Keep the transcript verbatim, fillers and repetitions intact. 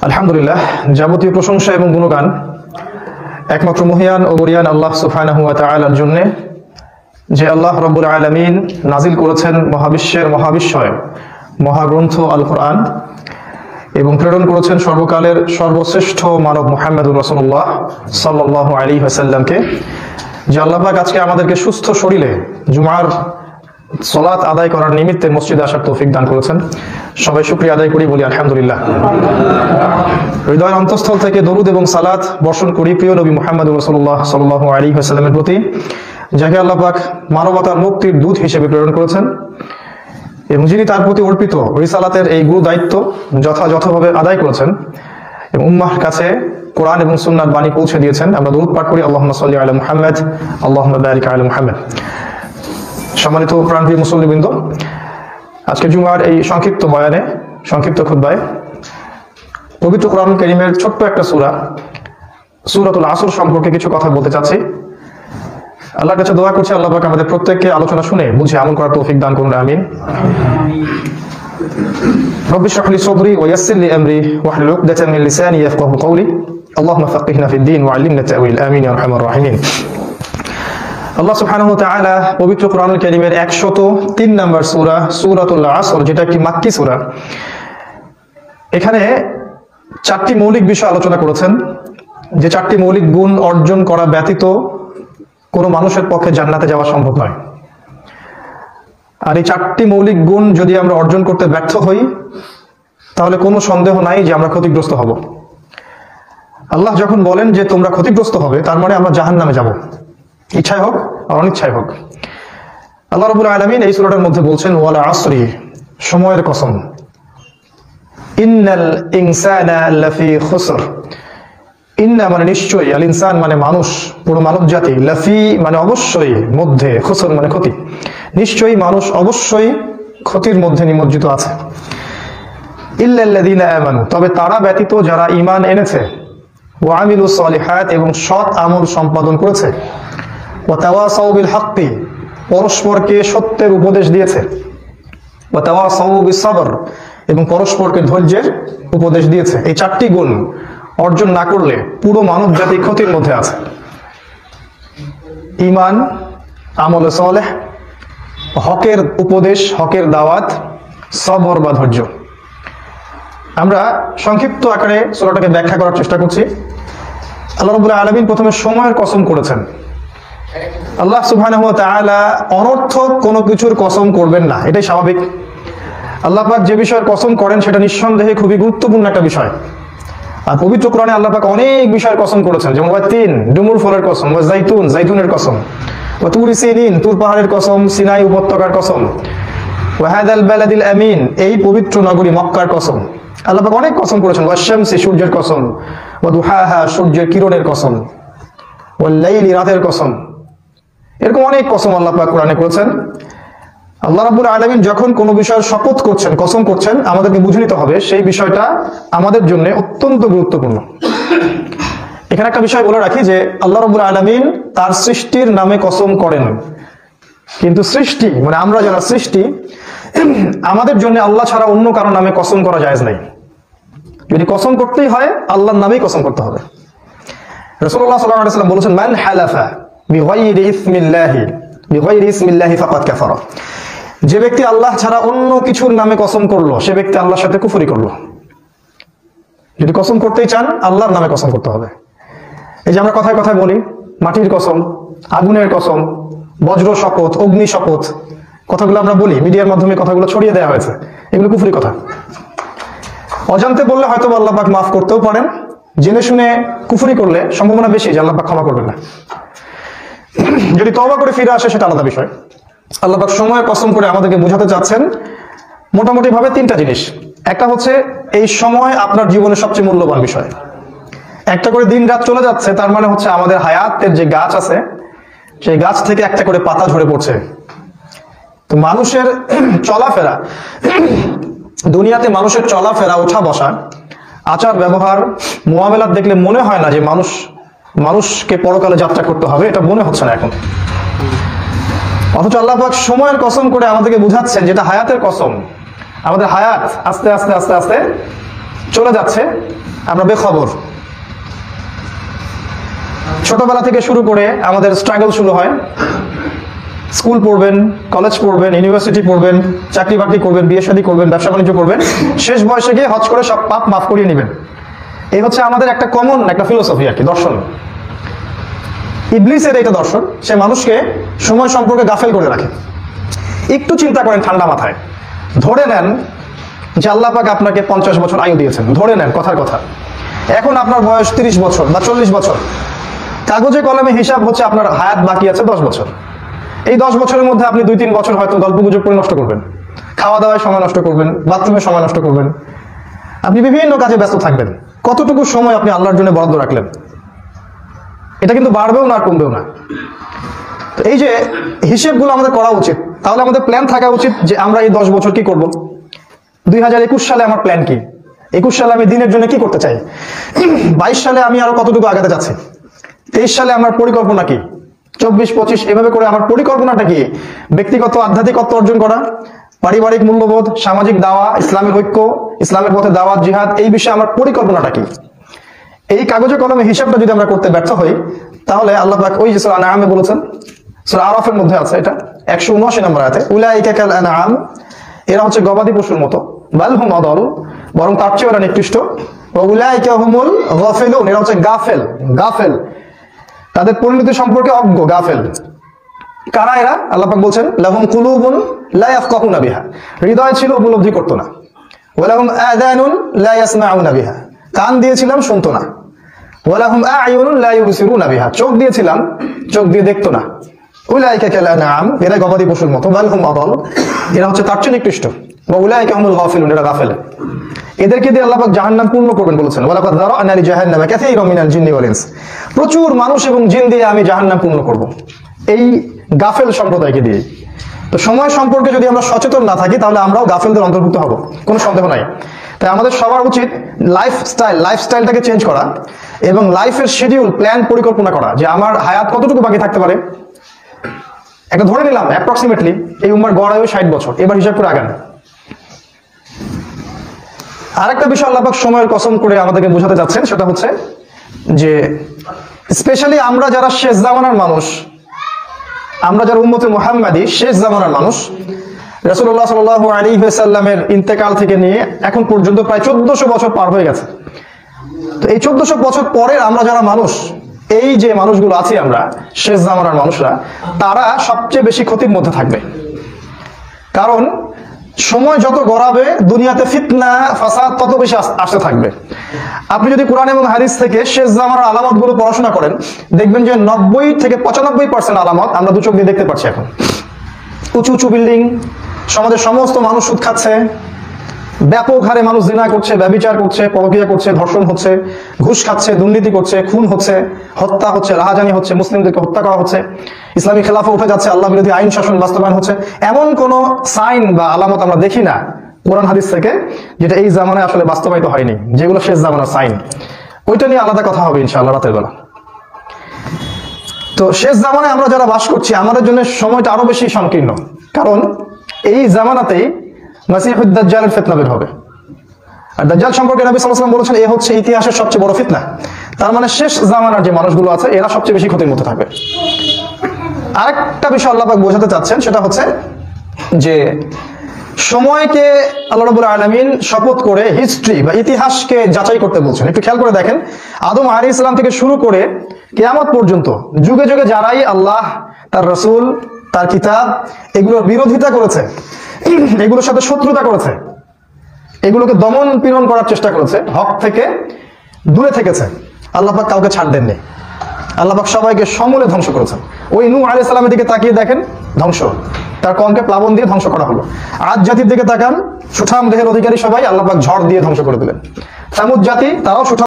আলহামদুলিল্লাহ, যাবতীয় প্রশংসা এবং গুণগান একমাত্র মহিয়ান ও গরিয়ান আল্লাহ সুবহানাহু ওয়া তাআলার জন্য, যে আল্লাহ রাব্বুল আলামিন নাজিল করেছেন মহাবিশ্বের মহাবিশ্বয় মহাগ্রন্থ আল কোরআন এবং প্রেরণ করেছেন সর্বকালের সর্বশ্রেষ্ঠ মানব মুহাম্মদুর রাসূলুল্লাহ সাল্লাল্লাহু আলাইহি ওয়াসাল্লামকে। যে আল্লাহ পাক আজকে আমাদেরকে সুস্থ শরীরে জুমার সালাত আদায় করার নিমিত্তে মসজিদে আসার তৌফিক দান করেছেন। সবাই শুকরিয়া আদায় করি, বলি আলহামদুলিল্লাহ। হৃদয়ের অন্তঃস্থল থেকে দরুদ এবং সালাত বর্ষণ করি প্রিয় নবী মুহাম্মদুর রাসূলুল্লাহ সাল্লাল্লাহু আলাইহি ওয়াসাল্লামের প্রতি, যাকে আল্লাহ পাক মানবতার মুক্তির দূত হিসেবে প্রেরণ করেছেন এবং যিনি তার প্রতি অর্পিত রিসালাতের এই গুরু দায়িত্ব যথাযথভাবে আদায় করেছেন এবং উম্মাহর কাছে কোরআন এবং সুন্নাহর বাণী পৌঁছে দিয়েছেন। আমরা দরুদ পাঠ করি, আল্লাহুম্মা সাল্লি আলা মুহাম্মদ, আল্লাহুম্মা বারিক আলা মুহাম্মদ। সম্মানিত প্রাণপ্রিয় মুসল্লিবৃন্দ, আজকে জুমার এই সংক্ষিপ্ত বয়ানে, সংক্ষিপ্ত খুতবায় পবিত্র কোরআন কারীমের ছোট্ট একটা সূরা সূরাতুল আসর সম্পর্কে কিছু কথা বলতে চাচ্ছি। আল্লাহর কাছে দোয়া করছি আল্লাহ পাক আমাদের প্রত্যেককে আলোচনা শুনে বুঝে আমল করার তৌফিক দান করুন, আমিন। রব্বি ইশরাহ লি সাদরি ওয়া ইয়াসসির লি আমরি ওয়াহলুল উকদাতাম মিন লিসানি ইয়াফকাহু কওলি আল্লাহুম্মা ফাক্কিহনা ফিদ-দীন ওয়া আল্লিমনা তা'ওয়িল, আমিন ইয়া আরহামার রাহিমিন। আল্লাহ সুবহানাহু ওয়া তাআলা পবিত্র কোরআনুল কারীমের একশত তিন নম্বর সূরা সূরাতুল আসর, যেটা একটি মাক্কি সূরা, এখানে চারটি মৌলিক বিষয় আলোচনা করেছেন, যে চারটি মৌলিক গুণ অর্জন করা ব্যতীত কোনো মানুষের পক্ষে জান্নাতে যাওয়া সম্ভব নয়। আর এই চারটি মৌলিক গুণ যদি আমরা অর্জন করতে ব্যর্থ হই, তাহলে কোনো সন্দেহ নাই যে আমরা ক্ষতিগ্রস্ত হব। আল্লাহ যখন বলেন যে তোমরা ক্ষতিগ্রস্ত হবে, তার মানে আমরা জাহান্নামে যাব, ইচ্ছায় হোক আর অনিচ্ছায় হোক। আল্লাহ রাব্বুল আলামিন এই সূরাটার মধ্যে বলছেন ওয়াল আসরি, সময়ের কসম, ইন্নাল ইনসানা লাফি খুসর। ইন্না মানে নিশ্চয়ই, আল ইনসান মানে মানুষ, পুরো মানব জাতি, লাফি মানে অবশ্যই, মধ্যে, খুসর মানে ক্ষতি, নিশ্চয়ই মানুষ অবশ্যই ক্ষতির মধ্যে নিমজ্জিত আছে। ইল্লাল্লাযীনা আমানু, তবে তারা ব্যতীত যারা ঈমান এনেছে, ওয়া আমিলুস সলিহাত, এবং সৎ আমল সম্পাদন করেছে, ওয়া তাওয়াসাউ বিল হাক্কি, পরস্পরকে সত্যের উপদেশ দিয়েছে, ওয়া তাওয়াসাউ বিস সবর, এবং পরস্পরকে ধৈর্যের উপদেশ দিয়েছে। এই চারটি গুণ অর্জন না করলে পুরো মানব জাতি ক্ষতির মধ্যে আছে। ঈমান, আমলে সালেহ, হকের উপদেশ, হকের দাওয়াত, সবর বা ধৈর্য। আমরা সংক্ষিপ্ত আকারে সূরাটাকে ব্যাখ্যা করার চেষ্টা করছি। আল্লাহ রাব্বুল আলামিন প্রথমে সময়ের কসম করেছেন। আল্লাহ সুবহানাহু ওয়া তাআলা অনর্থক কোনো কিছুর কসম করবেন না, এটাই স্বাভাবিক। আল্লাহ পাক যে বিষয়ের কসম করেন সেটা নিঃসন্দেহে খুবই গুরুত্বপূর্ণ একটা বিষয়। আর পবিত্র কোরআনে আল্লাহ পাক অনেক বিষয়ের কসম করেছেন, যেমন ওয়া তিন, ডুমুর ফলের কসম, ওয়া জাইতুন, জাইতুনের কসম, ওয়া তুরি সিনিন, তুর পাহাড়ের কসম, সিনাই উপত্যকার কসম, ওয়া হাদাল বালাদিল আমিন, এই পবিত্র নগরী মক্কার কসম। আল্লাহ পাক অনেক কসম করেছেন, ওয়া শামসি, সূর্যের কসম, ওয়া দুহাহা, সূর্যের কিরণের কসম, ওয়াল লাইলি, রাতের কসম। এরকম অনেক কসম আল্লাহ পাক কোরআনে করেছেন। আল্লাহ রাব্বুল আলামিন যখন কোনো বিষয়ের শপথ করছেন, কসম করছেন, আমাদেরকে বুঝে নিতে হবে সেই বিষয়টা আমাদের জন্য অত্যন্ত গুরুত্বপূর্ণ। এখানে একটা বিষয় বলে রাখি যে আল্লাহ রাব্বুল আলামিন তার সৃষ্টির নামে কসম করেন, কিন্তু সৃষ্টি মানে আমরা যারা সৃষ্টি, আমাদের জন্য আল্লাহ ছাড়া অন্য কারো নামে কসম করা জায়েজ নাই। যদি কসম করতেই হয় আল্লাহর নামেই কসম করতে হবে। রাসূলুল্লাহ সাল্লাল্লাহু আলাইহি ওয়াসাল্লাম বলেছেন, মান হালাফা বিগাইরি ইসমিল্লাহি বিগাইরি ইসমিল্লাহি ফাকাদ কাফারা, যে ব্যক্তি আল্লাহ ছাড়া অন্য কিছুর নামে কসম করলো, সে ব্যক্তি আল্লাহর সাথে কুফরি করলো। যদি কসম করতেই চান আল্লাহর নামে কসম করতে হবে। এই যে আমরা কথায় কথায় বলি মাটির কসম, আগুনের কসম, বজ্র শপথ, অগ্নি শপথ, কথাগুলো আমরা বলি, মিডিয়ার মাধ্যমে কথাগুলো ছড়িয়ে দেওয়া হয়েছে, এগুলো কুফরি কথা। অজান্তে বললে হয়তো আল্লাহ পাক মাফ করতেও পারেন, জেনে শুনে কুফরি করলে সম্ভাবনা বেশি যে আল্লাহ পাক ক্ষমা করবেন না। যদি তওবা করে ফিরে আসে সেটা আলাদা বিষয়। আল্লাহ পাক সময়ের কসম করে আমাদেরকে বোঝাতে চাচ্ছেন মোটামুটি ভাবে তিনটা জিনিস। একটা হচ্ছে এই সময় আপনার জীবনের সবচেয়ে মূল্যবান বিষয়। একটা করে দিন রাত চলে যাচ্ছে, তার মানে হচ্ছে আমাদের হায়াতের যে গাছ আছে সেই গাছ থেকে একটা করে পাতা ঝরে পড়ছে। তো মানুষের চলাফেরা, দুনিয়াতে মানুষের চলাফেরা, ওঠা বসা, আচার ব্যবহার, মুআমালাত দেখলে মনে হয় না যে মানুষ মানুষকে পরকালে যাত্রা করতে হবে, এটা মনে হচ্ছে না এখন। অথচ আল্লাহ পাক সময়ের কসম করে আমাদেরকে বুঝাচ্ছেন যেটা হায়াতের কসম। আমাদের হায়াত আস্তে আস্তে আস্তে আস্তে চলে যাচ্ছে, আমরা বেখবর। ছোটবেলা থেকে শুরু করে আমাদের স্ট্রাগল শুরু হয়। স্কুল পড়বেন, কলেজ পড়বেন, ইউনিভার্সিটি পড়বেন, চাকরি বাকরি করবেন, বিয়ে শাদী করবেন, ব্যবসা বাণিজ্য করবেন, শেষ বয়সে গিয়ে হজ করে সব পাপ মাফ করিয়ে নেবেন। এই হচ্ছে আমাদের একটা কমন একটা ফিলোসফি আর কি, দর্শন। ইবলিসের এটা দর্শন, সে মানুষকে সময় সম্পর্কে গাফেল করে রাখে। একটু চিন্তা করেন ঠান্ডা মাথায়, ধরে নেন যে আল্লাহ পাক আপনাকে পঞ্চাশ বছর আয়ু দিয়েছেন, ধরে নেন কথার কথা। এখন আপনার বয়স তিরিশ বছর বা চল্লিশ বছর, কাগজে কলমে হিসাব হচ্ছে আপনার হায়াত বাকি আছে দশ বছর। এই দশ বছরের মধ্যে আপনি দুই তিন বছর হয়তো গল্প গুজব করে নষ্ট করবেন, খাওয়া দাওয়ায় সময় নষ্ট করবেন, বাথরুমে সময় নষ্ট করবেন, আপনি বিভিন্ন কাজে ব্যস্ত থাকবেন। কতটুকু সময় আপনি আল্লাহর জন্য বরাদ্দ রাখলেন? এটা কিন্তু বাড়বেও না, কমবেও না। তো এই যে হিসেবগুলো আমাদের করা উচিত। তাহলে আমাদের প্ল্যান থাকা উচিত যে আমরা এই দশ বছর কি করব। দুই হাজার একুশ সালে আমার প্ল্যান কি, একুশ সালে আমি দিনের জন্য কি করতে চাই, বাইশ সালে আমি আরো কতটুকু আগাতে চাচ্ছি, তেইশ সালে আমার পরিকল্পনা কি, চব্বিশ পঁচিশ এভাবে করে আমার পরিকল্পনাটা কি, ব্যক্তিগত আধ্যাত্মিকত্ব অর্জন করা, পারিবারিক মূল্যবোধ, সামাজিক দাওয়া, ইসলামের ঐক্য, ইসলামের পথে দাওয়াত, জিহাদ, এই বিষয়ে আমার পরিকল্পনাটা কি। এই কাগজে কলমে হিসাবটা যদি আমরা করতে ব্যর্থ হই, তাহলে আল্লাহ পাক ওই যে সূরা আনআমে বলেছেন, সূরা আরাফের মধ্যে আছে এটা একশো উনআশি নম্বর আয়াতে, উলাইকা কাল আনআম, এরা হচ্ছে গবাদি পশুর মতো, বাল হুম আদাল, বরং তার চেয়ে ওরা নিকৃষ্ট, ওয়া উলাইকা হুমুল গাফিলুন, এরা হচ্ছে গাফেল, গাফেল, তাদের পরিণতি সম্পর্কে অজ্ঞ, গাফেল। কারা এরা? আল্লাহ পাক বলছেন, লাহুম কুলুবুন লা ইয়াফকাহুনা বিহা, হৃদয় ছিল উপলব্ধি করতো না, ওয়া লাহুম আযানুন লা ইয়াসমাউনা বিহা, কান দিয়েছিলাম শুনতো না, ওয়া লাহুম আ'য়ুনুন লা ইউবসিরুনা বিহা, চোখ দিয়েছিলাম চোখ দিয়ে দেখতো না। উলাইকা কাল আনআম, এরা গবাদি পশুর মতো, বাল হুম আদাল, এরা হচ্ছে তার চেয়ে নিকৃষ্ট, ওয়া উলাইকা হুমুল গাফিলুন, এরা গাফেল। এদেরকে দিয়ে আল্লাহ পাক জাহান্নাম পূর্ণ করবেন বলেছেন, ওয়া লাকাদ যারা'না লি জাহান্নামা কাসীরাম মিনাল জিন্নি ওয়াল ইনস, প্রচুর মানুষ এবং জিন দিয়ে আমি জাহান্নাম পূর্ণ করব এই গাফেল সম্প্রদায়কে দিয়ে। তো সময় সম্পর্কে যদি আমরা সচেতন না থাকি, তাহলে আমরাও গাফেলদের অন্তর্ভুক্ত হব, কোনো সন্দেহ নাই। তাই আমাদের সবার উচিত লাইফস্টাইল লাইফস্টাইলটাকে চেঞ্জ করা এবং লাইফের শিডিউল, প্ল্যান, পরিকল্পনা করা, যে আমার হায়াত কতটুকু বাকি থাকতে পারে। একটা ধরে নিলাম অ্যাপ্রক্সিমেটলি এই উম্মার গড় আয়ু ষাট বছর, এবার হিসাব করে আগান। আরেকটা বিষয় আল্লাহ পাক সময়ের কসম করে আমাদেরকে বোঝাতে যাচ্ছেন, সেটা হচ্ছে যে স্পেশালি আমরা যারা শেষ জামানার মানুষ, আমরা যারা উম্মতে মুহাম্মাদি শেষ জামানার মানুষ, রাসূলুল্লাহ সাল্লাল্লাহু আলাইহি ওয়াসাল্লামের ইন্তেকাল থেকে নিয়ে এখন পর্যন্ত প্রায় চোদ্দশো বছর পার হয়ে গেছে। তো এই চোদ্দশো বছর পরে আমরা যারা মানুষ, এই যে মানুষগুলো আছি আমরা শেষ জামানার মানুষরা, তারা সবচেয়ে বেশি ক্ষতির মধ্যে থাকবে। কারণ সময় যত গড়াবে, দুনিয়াতে ফিতনা ফাসাদ তত বেশি আসতে থাকবে। আপনি যদি কোরআন এবং হাদিস থেকে শেষ জামানার আলামত গুলো পড়াশোনা করেন, দেখবেন যে নব্বই থেকে পঁচানব্বই পার্সেন্ট আলামত আমরা দু চোখ দিয়ে দেখতে পাচ্ছি। এখন উঁচু উঁচু বিল্ডিং, সমাজের সমস্ত মানুষ সুদ খাচ্ছে, ব্যাপক হারে মানুষ জিনা করছে, ব্যভিচার করছে, পরকীয়া করছে, ধর্ষণ হচ্ছে, ঘুষ খাচ্ছে, দুর্নীতি করছে, খুন হচ্ছে, হত্যা হচ্ছে, রাহাজানি হচ্ছে, মুসলিমদেরকে হত্যা করা হচ্ছে, ইসলামী খেলাফা উঠে যাচ্ছে, আল্লাহ বিরোধী আইন শাসন বাস্তবায়ন হচ্ছে। এমন কোন সাইন বা আলামত আমরা দেখি না কোরআন হাদিস থেকে যেটা এই জামানায় আসলে বাস্তবায়িত হয়নি, যেগুলো শেষ জামানার সাইন। ওইটা নিয়ে আলাদা কথা হবে ইনশাআল্লাহ রাতের বেলা। তো শেষ জামানায় আমরা যারা বাস করছি, আমাদের জন্য সময়টা আরো বেশি সংকীর্ণ, কারণ এই জামানাতেই মাসিহুদ দাজ্জালের ফিতনা বের হবে। আর দাজ্জাল সম্পর্কে নবী সাল্লাল্লাহু আলাইহি ওয়াসাল্লাম বলেছেন, এ হচ্ছে ইতিহাসের সবচেয়ে বড় ফিতনা। তার মানে শেষ জামানার যে মানুষগুলো আছে, এরা সবচেয়ে বেশি ক্ষতির মধ্যে থাকবে। আরেকটা বিষয় আল্লাহ পাক বোঝাতে চাচ্ছেন, সেটা হচ্ছে যে সময়কে আল্লাহ রাব্বুল আলামিন শপথ করে হিস্ট্রি বা ইতিহাসকে যাচাই করতে বলছেন। একটু খেয়াল করে দেখেন, আদম আলাইহিস সালাম থেকে শুরু করে কিয়ামত পর্যন্ত যুগে যুগে যারাই আল্লাহ, তার রাসূল, তার কিতাব এগুলোর বিরোধিতা করেছে, এগুলোর সাথে শত্রুতা করেছে, এগুলোকে দমন পীড়ন করার চেষ্টা করেছে, হক থেকে দূরে থেকেছে, আল্লাহ পাক কাউকে ছাড় দেননি। আল্লাহ পাক সবাইকে সমূলে ধ্বংস করেছেন। ওই নূহ আলাইহিস সালামের দিকে তাকিয়ে দেখেন, ধ্বংস, তার কমকে প্লাবন দিয়ে ধ্বংস করা হলো। আদ জাতির দিকে তাকান, সুঠাম দেহের অধিকারী সবাই আল্লাহ পাক ঝড় দিয়ে ধ্বংস করে দিলেন। সামুদ জাতি, তারাও সুঠাম